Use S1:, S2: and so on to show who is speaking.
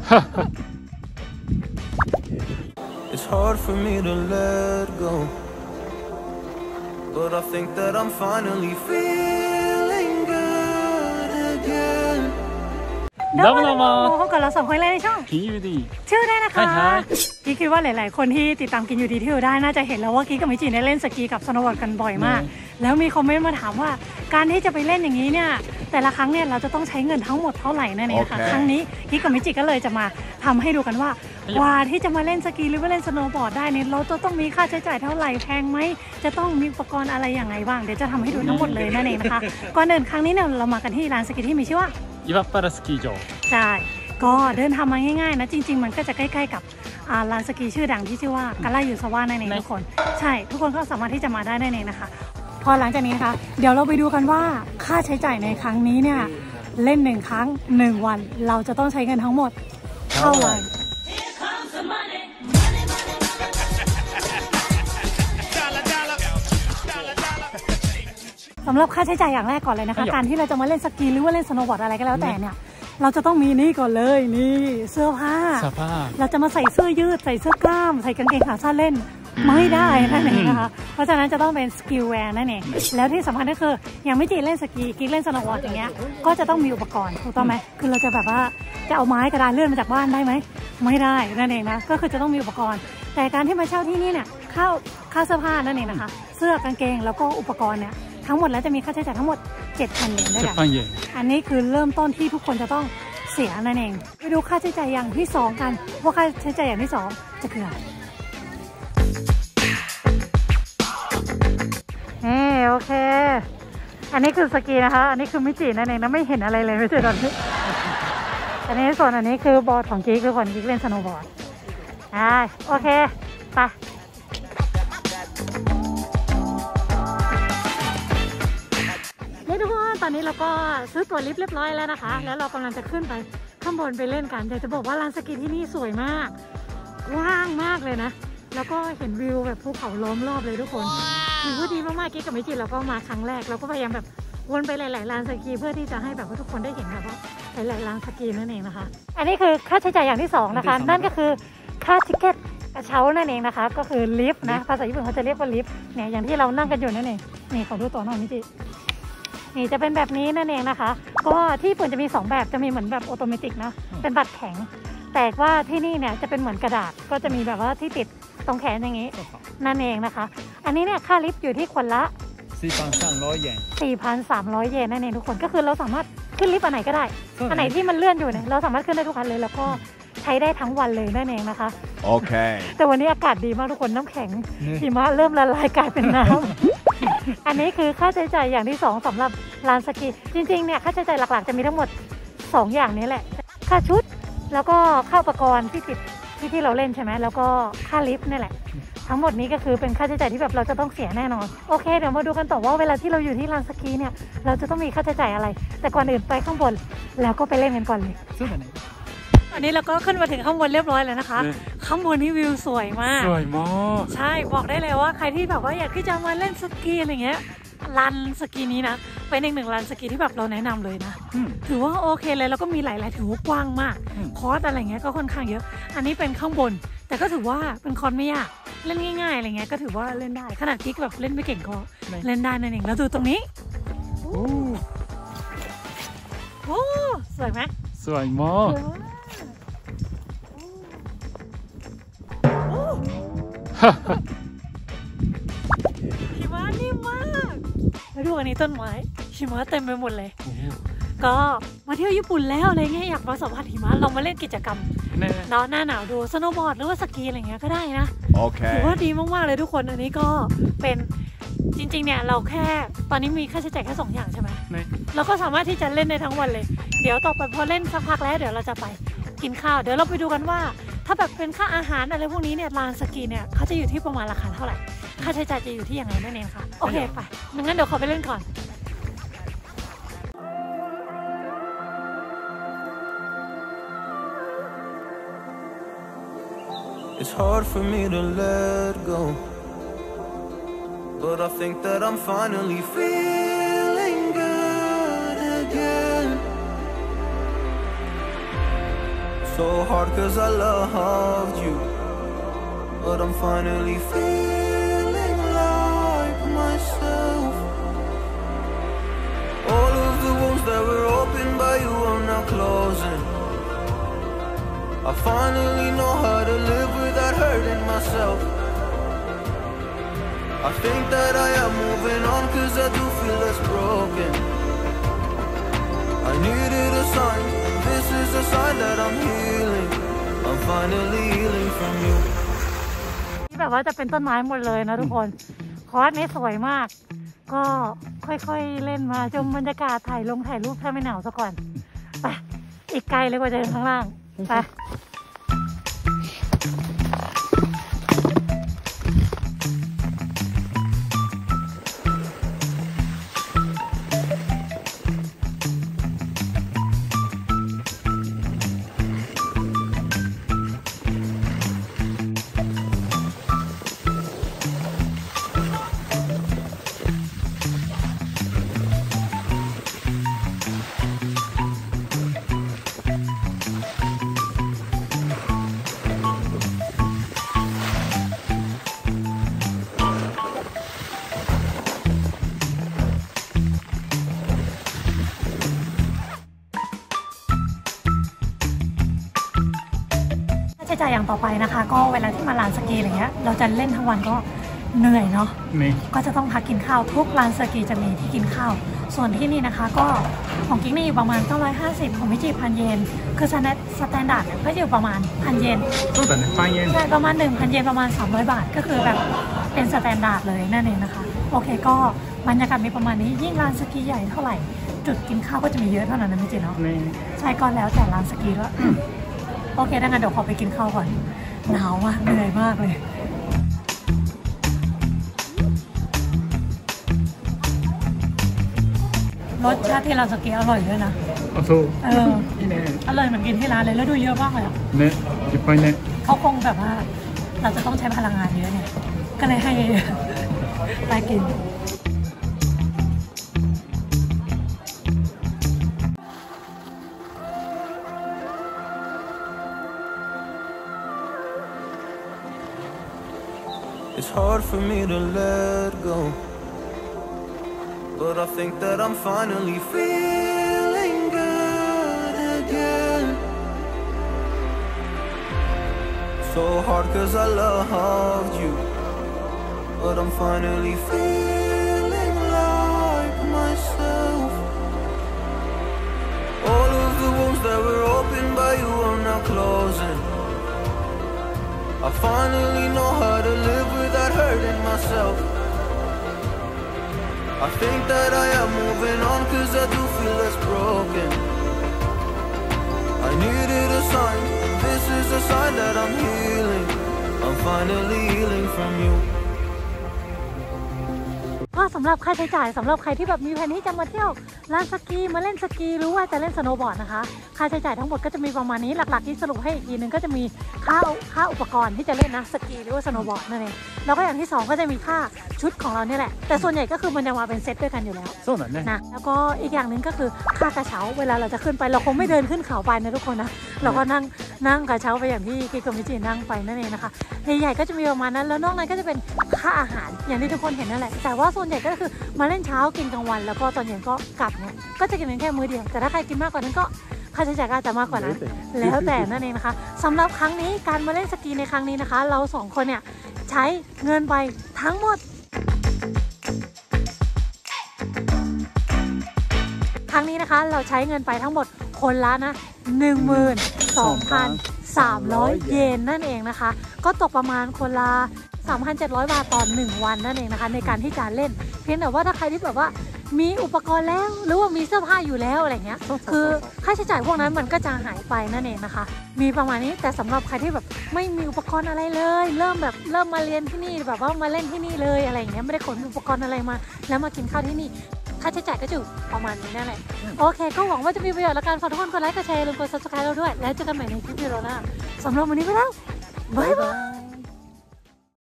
S1: It's hard for me to let go, but I think that I'm finally feeling good again.
S2: どうもพบกับเราสองคนเลยในช่องกินยูดีชื่อได้นะคะกิ๊กคิดว่าหลายๆคนที่ติดตามกินยูดีที่อยู่ได้น่าจะเห็นแล้วว่ากิ๊กกับมิจิได้เล่นสกีกับสโนว์บอร์ดกันบ่อยมากแล้วมีคอมเมนต์มาถามว่าการที่จะไปเล่นอย่างนี้เนี่ยแต่ละครั้งเนี่ยเราจะต้องใช้เงินทั้งหมดเท่าไหร่นั่นเองค่ะครั้งนี้กิ๊กกับมิจิก็เลยจะมาทำให้ดูกันว่าที่จะมาเล่นสกีหรือว่าเล่นสโนว์บอร์ดได้เนี่ยเราจะต้องมีค่าใช้จ่ายเท่าไหร่แพงไหมจะต้องมีอุปกรณ์อะไรอย่างไรบ้างเดี๋ยวจะทำให้ดูทั้งหมดเลยนั่นเองนะคะก่อนเดินครั้งนี้เนี่ยเรามากันที่ร้านสกีที่มีชื่อว่า
S3: อิวาปาราสกีโจ
S2: ใช่ก็เดินทางมาง่ายๆนะจริงๆมันก็จะใกล้ๆกับร้านสกีชื่อดังที่ชื่อว่ากาลายูซาวะนั่นเองทุกคนใช่ทุกคนก็สามารถที่จะมาได้นั่นเองนะคะพอหลังจากนี้นะคะเดี๋ยวเราไปดูกันว่าค่าใช้จ่ายในครั้งนี้เนี่ยเล่น1ครั้ง1วันเราจะต้องใช้เงินทั้งหมดเท่าไหร่สำหรับค่าใช้จ่ายอย่างแรกก่อนเลยนะคะการที่เราจะมาเล่นสกีหรือว่าเล่นสโนว์บอร์ดอะไรก็แล้วแต่เนี่ยเราจะต้องมีนี่ก่อนเลยนี่เสื้อผ้าเราจะมาใส่เสื้อยืดใส่เสื้อกล้ามใส่กางเกงขาสั้นเล่นไม่ได้นั่นเองนะคะเพราะฉะนั้นจะต้องเป็นสกิลแวร์นั่นเองแล้วที่สำคัญก็คืออย่างไม่จีเล่นสกีกิ๊กเล่นสโนว์บอร์ดอย่างเงี้ยก็จะต้องมีอุปกรณ์ถูกต้องไหมคือเราจะแบบว่าจะเอาไม้กระดานเลื่อนมาจากบ้านได้ไหมไม่ได้นั่นเองนะก็คือจะต้องมีอุปกรณ์แต่การที่มาเช่าที่นี่เนี่ยค่าเสื้อผ้านั่นเองนะคะเสื้อกางเกงแล้วก็อุปกรณ์เนี่ยทั้งหมดแล้วจะมีค่าใช้จ่ายทั้งหมด 7,000 เยนด้วยกันอันนี้คือเริ่มต้นที่ทุกคนจะต้องเสียนั่นเองไปดูค่าใช้จ่ายอย่างที่2กันว่าค่าใช้จ่ายอย่างที่2จะคืออะไรโอเคอันนี้คือสกีนะคะอันนี้คือมิจินั่นเองนะไม่เห็นอะไรเลยไม่ใช่ตอนนี้อันนี้ส่วนอันนี้คือบอร์ดของกิ๊กคือคนกิ๊กเล่นสโนว์บอร์ดโอเคไปทุกคนตอนนี้เราก็ซื้อตั๋วลิฟต์เรียบร้อยแล้วนะคะแล้วเรากำลังจะขึ้นไปข้างบนไปเล่นกันแต่จะบอกว่าลานสกีที่นี่สวยมากว่างมากเลยนะแล้วก็เห็นวิวแบบภูเขาล้อมรอบเลยทุกคนถือว่าดีมากๆกิ๊กกับมิจิเราก็มาครั้งแรกเราก็พยายามแบบวนไปหลายๆลานสกีเพื่อที่จะให้แบบว่าทุกคนได้เห็นแบบว่าหลายๆลานสกีนั่นเองนะคะอันนี้คือค่าใช้จ่ายอย่างที่2นะคะนั่นก็คือค่าทิเก็ตกระเช้านั่นเองนะคะก็คือลิฟต์นะภาษาญี่ปุ่นเขาจะเรียกว่าลิฟต์เนี่ยอย่างที่เรานั่งกันอยู่นั่นเองนี่ขอดูตัวหน่อยมิจินี่จะเป็นแบบนี้นั่นเองนะคะก็ที่ญี่ปุ่นจะมี2แบบจะมีเหมือนแบบออโตเมติกนะเป็นบัตรแข็งแต่ว่าที่นี่เนี่ยจะเป็นเหมือนกระดาษก็จะมีแบบว่าที่ติดตรงแขนอย่างนี้นั่นเองนะคะอันนี้เนี่ยค่าลิฟต์อยู่ที่คนละ
S3: 4,300 เยน
S2: 4,300 เยนนั่นเองทุกคนก็คือเราสามารถขึ้นลิฟต์อันไหนก็ได้อันไหนที่มันเลื่อนอยู่เนี่ยเราสามารถขึ้นได้ทุกอันเลยแล้วก็ใช้ได้ทั้งวันเลยนั่นเองนะคะ
S3: โอเค
S2: แต่วันนี้อากาศดีมากทุกคนน้ำแข็งหิมะเริ่มละลายกลายเป็นน้ำอันนี้คือค่าใช้จ่ายอย่างที่2สำหรับลานสกีจริงๆเนี่ยค่าใช้จ่ายหลักๆจะมีทั้งหมด2อย่างนี้แหละค่าชุดแล้วก็ค่าอุปกรณ์ที่ติดที่เราเล่นใช่ไหมแล้วก็ค่าลิฟต์นี่แหละทั้งหมดนี้ก็คือเป็นค่าใช้จ่ายที่แบบเราจะต้องเสียแน่นอนโอเคเดี๋ยวมาดูกันต่อว่าเวลาที่เราอยู่ที่ลานสกีเนี่ยเราจะต้องมีค่าใช้จ่ายอะไรแต่ก่อนอื่นไปข้างบนแล้วก็ไปเล่นกันก่อนเลยอันนี้เราก็ขึ้นมาถึงข้างบนเรียบร้อยแล้วนะคะข้างบนนี่วิวสวยมากใช่บอกได้เลยว่าใครที่แบบว่าอยากที่จะมาเล่นสกีอะไรเงี้ยลานสกีนี้นะเป็นอีก1ลานสกีที่แบบเราแนะนำเลยนะถือว่าโอเคเลยแล้วก็มีหลายๆถือว่ากว้างมากคอร์สอะไรเงี้ยก็ค่อนข้างเยอะอันนี้เป็นข้างบนแต่ก็ถือว่าเป็นคอร์สไม่ยากเล่นง่ายๆอะไรเงี้ยก็ถือว่าเล่นได้ขนาดกิ๊กแบบเล่นไม่เก่งก็เล่นได้นั่นเองแล้วดูตรงนี้โอ้สวยไหม
S3: สวยมาก
S2: หิมะนิ่มมากมาดูอันนี้ต้นไม้หิมะเต็มไปหมดเลยก็มาเที่ยวญี่ปุ่นแล้วอะไรเงี้ยอยากมาสัมผัสหิมะลองมาเล่นกิจกรรมหน้าหนาวดูสโนว์บอร์ดหรือว่าสกีอะไรเงี้ยก็ได้นะ
S3: โอเค
S2: ถือว่าดีมากๆเลยทุกคนอันนี้ก็เป็นจริงๆเนี่ยเราแค่ตอนนี้มีค่าใช้จ่ายแค่2อย่างใช่ไหมเราก็สามารถที่จะเล่นได้ทั้งวันเลยเดี๋ยวต่อไปพอเล่นสักพักแล้วเดี๋ยวเราจะไปกินข้าวเดี๋ยวเราไปดูกันว่าถ้าแบบเป็นค่าอาหารอะไรพวกนี้เนี่ยลานสกีเนี่ยเขาจะอยู่ที่ประมาณราคาเท่าไหร่ค่าใช้จ่ายจะอยู่ที่อย่างไรนั่นเองค่ะโอเคไปงั้นเดี๋ยวขอไปเล่นก่อน
S1: It's hard for me to let go, but I think that I'm finally feeling good again. So hard cause I loved you, but I'm finally feeling like myself. All of the wounds that were opened by you are now closing. I finally know how to live without hurting myself. I think that I am moving on cause I do feel less broken. I needed a sign, this is a sign that I'm healing. I'm finally healing from you.
S2: ที่แบบว่าจะเป็นต้นไม้หมดเลยนะทุกคนคอร์สนี้สวยมากก็ค่อยๆเล่นมาชมบรรยากาศถ่ายรูปถ้าไม่หนาวซะก่อนไปอีกไกลเลยกว่าจะถึงข้างล่างไปใช้จ่ายอย่างต่อไปนะคะก็เวลาที่มาลานสกีอะไรเงี้ยเราจะเล่นทั้งวันก็เหนื่อยเนาะก็จะต้องพักกินข้าวทุกลานสกีจะมีที่กินข้าวส่วนที่นี่นะคะก็ของกิ๊กนี่อยู่ประมาณ950ของมิจิ1,000 เยนคือสแตนดาร์ดก็อยู่ประมาณ1,000 เยนใช่ประมาณ 1,000 เยนประมาณ300 บาทก็คือแบบเป็นสแตนดาร์ดเลยนั่นเองนะคะโอเคก็บรรยากาศมีประมาณนี้ยิ่งลานสกีใหญ่เท่าไหร่จุดกินข้าวก็จะมีเยอะเท่านั้นนะมิจิเนาะใช่ก็แล้วแต่ลานสกีแล้วโอเคดังนั้นเดี๋ยวขอไปกินข้าวก่อนหนาวมากเหนื่อยมากเลยรสชาติที่ร้านสกีอร่อยด้วยนะอร่อยเหมือนกินที่ร้านเลยแล้วดูเยอะมากเลยเนี่ยจิบไปเนี่ยเขาคงแบบว่าเราจะต้องใช้พลังงานเยอะเนี่ยก็เลยให้ไปกิน
S1: It's hard for me to let go, but I think that I'm finally feeling good again. So hard cause I loved you, but I'm finally feeling like myself. All of the wounds that were opened by you are now closing. I finally know how to live without hurting myself. I think that I am moving on cause I do feel less broken. I needed a sign, this is a sign that I'm healing. I'm finally healing from you.
S2: ก็สำหรับค่าใช้จ่ายสำหรับใครที่แบบมีแผนที่จะมาเที่ยวลานสกีมาเล่นสกีหรือว่าจะเล่นสโนว์บอร์ดนะคะค่าใช้จ่ายทั้งหมดก็จะมีประมาณนี้หลักๆที่สรุปให้อีกทีนึงก็จะมีค่าอุปกรณ์ที่จะเล่นนะสกีหรือว่าสโนว์บอร์ดนั่นเองแล้วก็อย่างที่2ก็จะมีค่าชุดของเราเนี่ยแหละแต่ส่วนใหญ่ก็คือมันจะมาเป็นเซตด้วยกันอยู่แล้วนะแล้วก็อีกอย่างหนึ่งก็คือค่ากระเช้าเวลาเราจะขึ้นไปเราคงไม่เดินขึ้นเขาไปนะทุกคนนะเราก็นั่งกระเช้าไปอย่างที่กิโกมิจินั่งไปนั่นเองนะคะใหญ่ๆก็จะมีประมาณนั้นแล้วนอกนั้นก็จะเป็นค่าอาหารอย่างที่ทุกคนเห็นนั่นแหละแต่ว่าส่วนใหญ่ก็คือมาเล่นเช้ากินกลางวันแล้วก็ตอนเย็นก็กลับเนี่ยก็จะกินแค่มื้อเดียวแต่ถ้าใครกินมากกว่านั้นก็ค่าใช้จ่ายก็จะมากกว่านั้นแล้วแต่นั่นเองนะคะสำหรับครั้งนี้การมาเล่นสกีในครั้งนี้นะคะเรา2คนเนี่ยใช้เงินไปทั้งหมดครั้งนี้นะคะเราใช้เงินไปทั้งหมดคนละนะ 12,300 เยนนั่นเองนะคะก็ตกประมาณคนละ3,700 บาทต่อ1วันนั่นเองนะคะในการที่จะเล่นเพียงแต่ว่าถ้าใครที่แบบว่ามีอุปกรณ์แล้วหรือว่ามีเสื้อผ้าอยู่แล้วอะไรเงี้ยคือค่าใช้จ่ายพวกนั้นมันก็จะหายไปนั่นเองนะคะมีประมาณนี้แต่สำหรับใครที่แบบไม่มีอุปกรณ์อะไรเลยเริ่มมาเรียนที่นี่แบบว่ามาเล่นที่นี่เลยอะไรเงี้ยไม่ได้ขนอุปกรณ์อะไรมาแล้วมากินข้าวที่นี่ค่าใช้จ่ายก็จะประมาณนี้นั่นแหละโอเคก็หวังว่าจะมีประโยชน์และการฝากทุกคนกดไลค์กดแชร์ลืมกด subscribe เราด้วยแล้วเจอกันใหม่ในคลิปวิดีโอหน้าสำหรับวันนี้ไปแล้วบ๊ายบาย